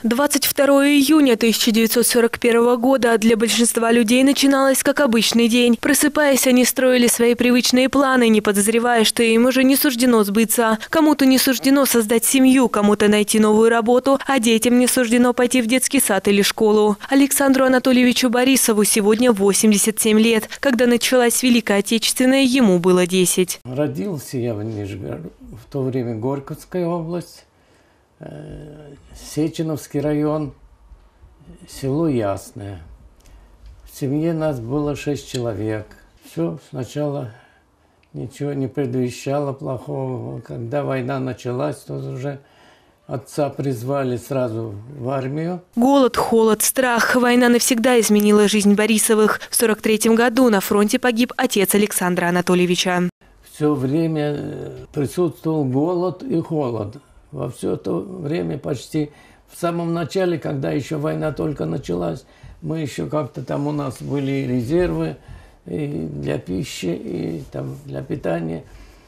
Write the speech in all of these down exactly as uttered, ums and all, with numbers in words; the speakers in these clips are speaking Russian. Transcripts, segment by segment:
двадцать второго июня тысяча девятьсот сорок первого года для большинства людей начиналось как обычный день. Просыпаясь, они строили свои привычные планы, не подозревая, что им уже не суждено сбыться. Кому-то не суждено создать семью, кому-то найти новую работу, а детям не суждено пойти в детский сад или школу. Александру Анатольевичу Борисову сегодня восемьдесят семь лет. Когда началась Великая Отечественная, ему было десять. Родился я в Нижегороде, в то время Горьковская область. Сеченовский район, село Ясное. В семье нас было шесть человек. Все сначала ничего не предвещало плохого. Когда война началась, то уже отца призвали сразу в армию. Голод, холод, страх. Война навсегда изменила жизнь Борисовых. В сорок третьем году на фронте погиб отец Александра Анатольевича. Все время присутствовал голод и холод. Во все то время, почти в самом начале, когда еще война только началась, мы еще как-то там у нас были резервы и для пищи, и там для питания,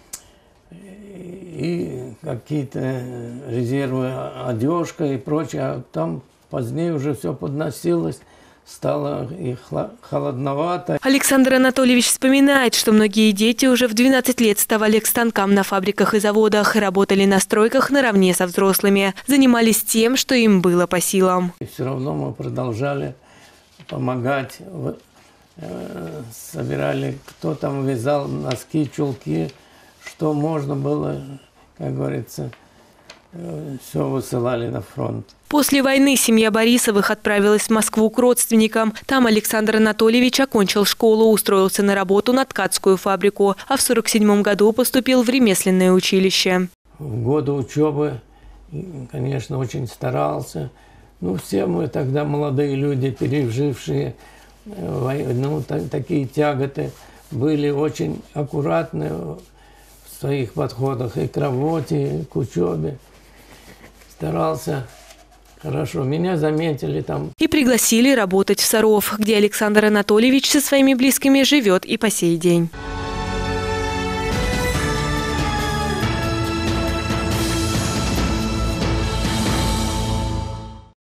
и какие-то резервы, одежка и прочее. А там позднее уже все подносилось. Стало и холодновато. Александр Анатольевич вспоминает, что многие дети уже в двенадцать лет вставали к станкам на фабриках и заводах, работали на стройках наравне со взрослыми, занимались тем, что им было по силам. И все равно мы продолжали помогать, собирали, кто там вязал носки, чулки, что можно было, как говорится, все высылали на фронт. После войны семья Борисовых отправилась в Москву к родственникам. Там Александр Анатольевич окончил школу, устроился на работу на ткацкую фабрику, а в сорок седьмом году поступил в ремесленное училище. В годы учебы, конечно, очень старался. Ну, все мы тогда молодые люди, пережившие войну, такие тяготы, были очень аккуратны в своих подходах и к работе, и к учебе. Старался хорошо. Меня заметили там. И пригласили работать в Саров, где Александр Анатольевич со своими близкими живет и по сей день.